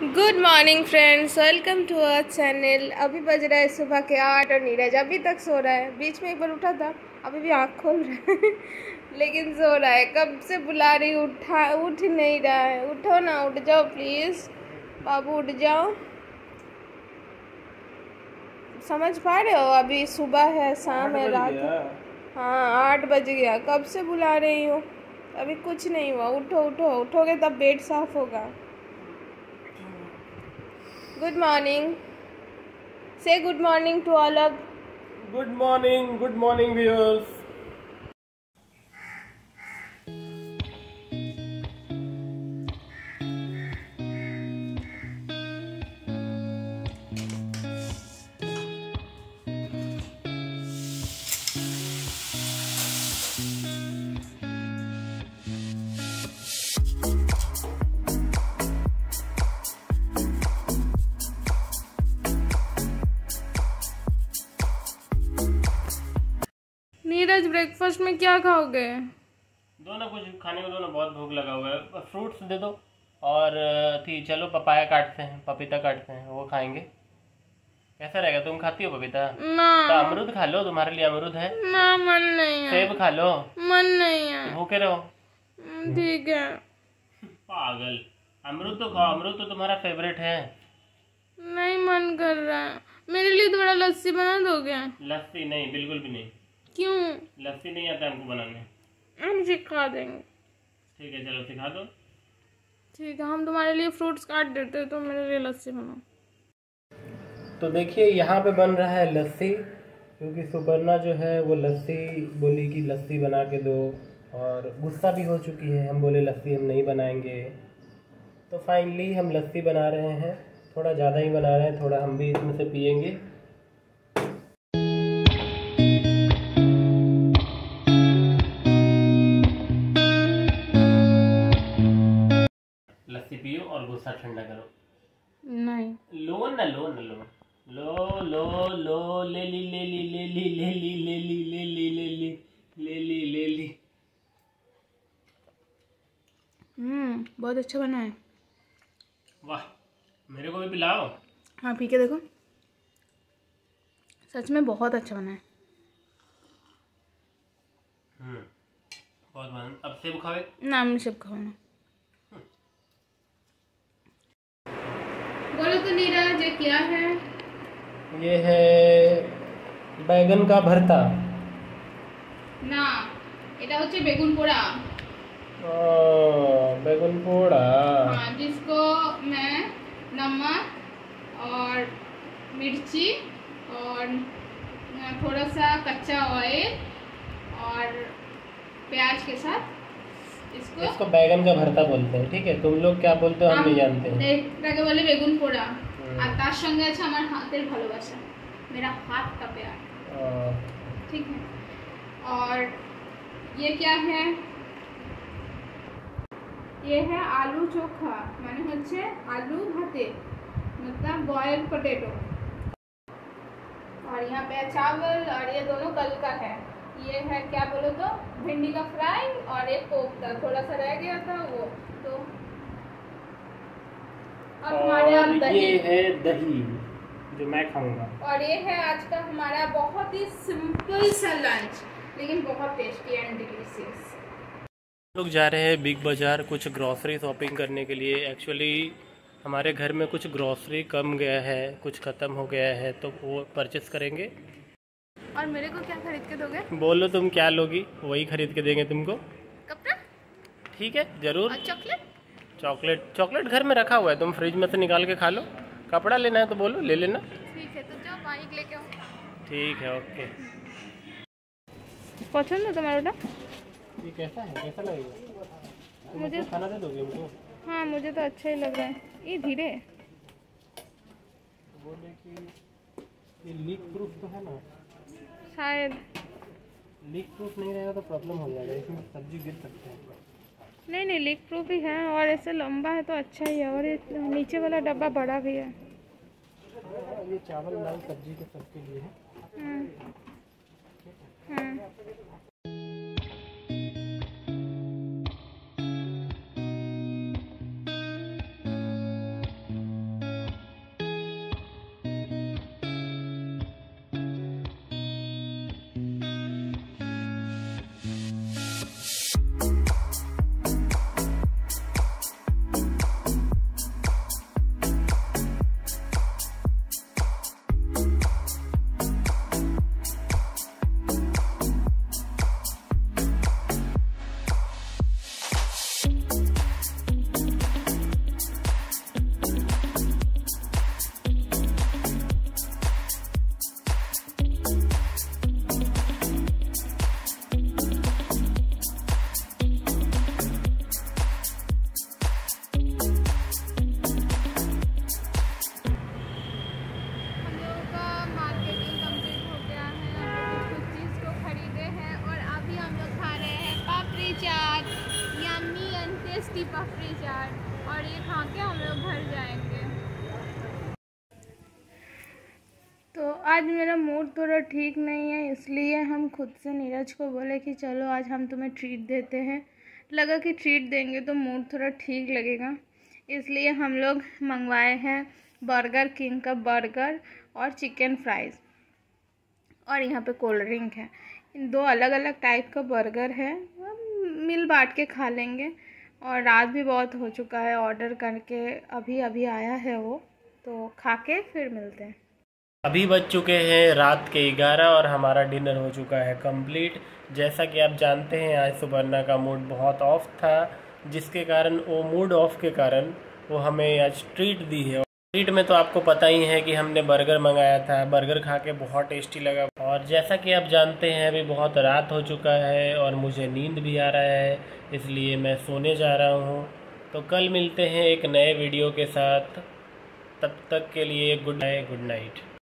Good morning friends, welcome to our channel. अभी बज रहा है सुबह के 8 और नीरज अभी तक सो रहा है। बीच में एक बार उठा था, अभी भी आँख खोल रहा है लेकिन सो रहा है। कब से बुला रही, उठ नहीं रहा है। उठो ना, उठ जाओ प्लीज़ बाबू, उठ जाओ। समझ पा रहे हो, अभी सुबह है, शाम है, रात है। हाँ 8 बज गया। कब से बुला रही हूँ, अभी कुछ नहीं हुआ। उठो उठो, उठोगे तब बेड साफ होगा। Good morning. Say good morning to all of. Good morning viewers. Neeraj, breakfast में क्या खाओगे? दो ना कुछ खाने को, दो ना, बहुत भूख लगा हुआ है। फ्रूट्स दे दो। और चलो पपाया काटते हैं, पपीता काटते हैं, वो खाएंगे। कैसा रहेगा? तुम खाती हो पपीता? ना। तो अमरूद खा लो, तुम्हारे लिए अमरूद है ना, मन नहीं है। सेब खा लो, मन नहीं है। भूखे रहो। ठीक है। पागल, अमरूद तो खाओ, अमरूद तो तुम्हारा फेवरेट है। नहीं मन कर रहा है। मेरे लिए थोड़ा लस्सी बना दोगे? लस्सी नहीं, बिल्कुल भी नहीं। क्यों? लस्सी नहीं आता हमको बनाने। हम सिखा देंगे। ठीक है, चलो सिखा दो। ठीक है, हम तुम्हारे लिए फ्रूट्स काट देते हैं, तो मेरे लिए लस्सी बनाओ। तो देखिए यहाँ पे बन रहा है लस्सी, क्योंकि सुपर्णा जो है वो लस्सी बोली कि लस्सी बना के दो, और गुस्सा भी हो चुकी है। हम बोले लस्सी हम नहीं बनाएंगे, तो फाइनली हम लस्सी बना रहे हैं। थोड़ा ज़्यादा ही बना रहे हैं, थोड़ा हम भी इसमें से पियेंगे। लस्सी पियो और गुस्सा ठंडा करो। नहीं, लो ना, लो ना, लो लो लो लो, ले ली ले ली ले ली ले ली ले ली ले ली ले ली ले ली ले ली। बहुत अच्छा बना है। वाह, मेरे को भी पिलाओ। हाँ पी के देखो, सच में बहुत अच्छा बना है। बहुत बना। अब सेब खाओ। नाम सब खाओ ना। बोलो तो नीरज, ये क्या है? ये है बैगन का भरता। ना, এটা হচ্ছে বেগুন পোড়া। बैगन पोड़ा। हाँ, जिसको मैं नमक और मिर्ची और थोड़ा सा कच्चा ऑयल और प्याज के साथ इसको बैगन का भरता बोलते हैं। ठीक है, तुम लोग क्या बोलते हो हम नहीं जानते हैं। এটাকে বলে বেগুন পোড়া। আর তার সঙ্গে আছে আমার হাতের ভালোবাসা, मेरा हाथ का प्यार। ठीक है, और ये क्या है? ये है आलू चोखा, माने হচ্ছে आलू भाते, मतलब बॉयल पोटैटो। और यहाँ पे चावल, और ये दोनों कल का है। ये है क्या बोलो तो, भिंडी का फ्राई और एक कोफ्ता थोड़ा सा रह गया था वो तो। और हमारे यहाँ दही, ये है दही जो मैं खाऊंगा। और ये है आज का हमारा बहुत ही सिंपल सा लंच, लेकिन बहुत टेस्टी एंड डिलीशियस। लोग जा रहे हैं बिग बाज़ार कुछ ग्रॉसरी शॉपिंग करने के लिए। एक्चुअली हमारे घर में कुछ ग्रॉसरी कम गया है, कुछ ख़त्म हो गया है, तो वो परचेस करेंगे। और मेरे को क्या खरीद के दोगे? बोलो तुम क्या लोगी, वही खरीद के देंगे तुमको। कपड़ा? ठीक है, ज़रूर। और चॉकलेट? चॉकलेट घर में रखा हुआ है, तुम फ्रिज में से निकाल के खा लो। कपड़ा लेना है तो बोलो, ले लेना। ठीक है, तो जाओ बाइक लेके आओ। ठीक है, ओके। पसंद है तुम्हारा? ये कैसा है, कैसा लगेगा? मुझे खाना दे दोगे मुझको? हाँ, मुझे तो अच्छा ही लग रहा है। ये धीरे बोले कि ये लीक प्रूफ तो है ना? शायद। लीक प्रूफ नहीं रहेगा तो प्रॉब्लम हो जाएगा, इसमें सब्जी गिर सकते हैं। नहीं नहीं, लीक प्रूफ ही है, और ऐसे लंबा है तो अच्छा ही है, और ये नीचे वाला डब्बा बड़ा भी है। ये चावल दाल सब्जी के सबके लिए है। आज मेरा मूड थोड़ा ठीक नहीं है, इसलिए हम खुद से नीरज को बोले कि चलो आज हम तुम्हें ट्रीट देते हैं। लगा कि ट्रीट देंगे तो मूड थोड़ा ठीक लगेगा, इसलिए हम लोग मंगवाए हैं बर्गर किंग का बर्गर और चिकन फ्राइज़, और यहाँ पे कोल्ड ड्रिंक है। इन 2 अलग अलग टाइप का बर्गर है, मिल बांट के खा लेंगे। और रात भी बहुत हो चुका है, ऑर्डर करके अभी अभी आया है वो, तो खा के फिर मिलते हैं। अभी बज चुके हैं रात के 11 और हमारा डिनर हो चुका है कंप्लीट। जैसा कि आप जानते हैं आज सुपर्णा का मूड बहुत ऑफ था, जिसके कारण वो मूड ऑफ के कारण वो हमें आज ट्रीट दी है। ट्रीट में तो आपको पता ही है कि हमने बर्गर मंगाया था, बर्गर खा के बहुत टेस्टी लगा। और जैसा कि आप जानते हैं अभी बहुत रात हो चुका है और मुझे नींद भी आ रहा है, इसलिए मैं सोने जा रहा हूँ। तो कल मिलते हैं एक नए वीडियो के साथ, तब तक के लिए गुड नाइट।